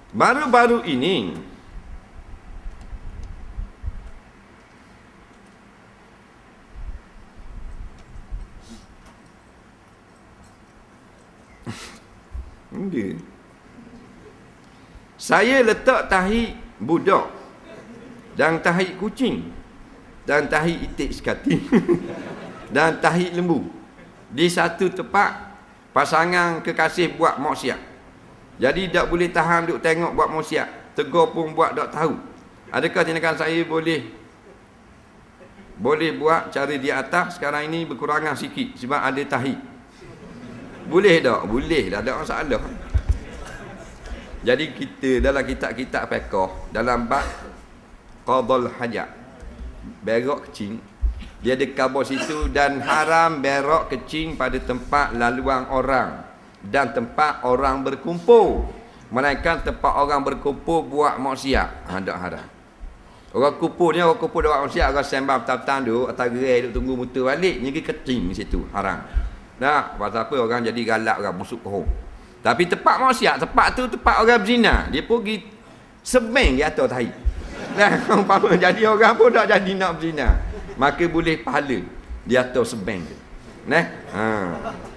baru-baru ini saya letak tahi budak dan tahi kucing dan tahi itik sekati dan tahi lembu di satu tempat. Pasangan kekasih buat maksiat, jadi tak boleh tahan duk tengok buat maksiat, tegur pun buat tak tahu. Adakah tindakan saya boleh buat cara di atas sekarang ini berkurangan sikit sebab ada tahi? Boleh tak? Boleh dah, tak masalah. Jadi kita dalam kitab-kitab fiqh, dalam bab qadal hajat, berak kecing, dia ada khabar situ, dan haram berak kecing pada tempat laluan orang dan tempat orang berkumpul, melainkan tempat orang berkumpul buat maksiat. Tak haram. Orang kumpul ni, orang kumpul buat maksiat, orang sembang petang-petang duk atas gerai duk tunggu motor balik, nyegi kecing di situ, haram. Nah, pasal apa? Orang jadi galak, orang busuk kohong. Tapi tempat maksiat, tempat tu tempat orang berzina, dia pergi sebeng di atas tahi. Nah, umpama jadi orang pun tak jadi nak berzina, maka boleh pahala di atas sebeng tu. Nah,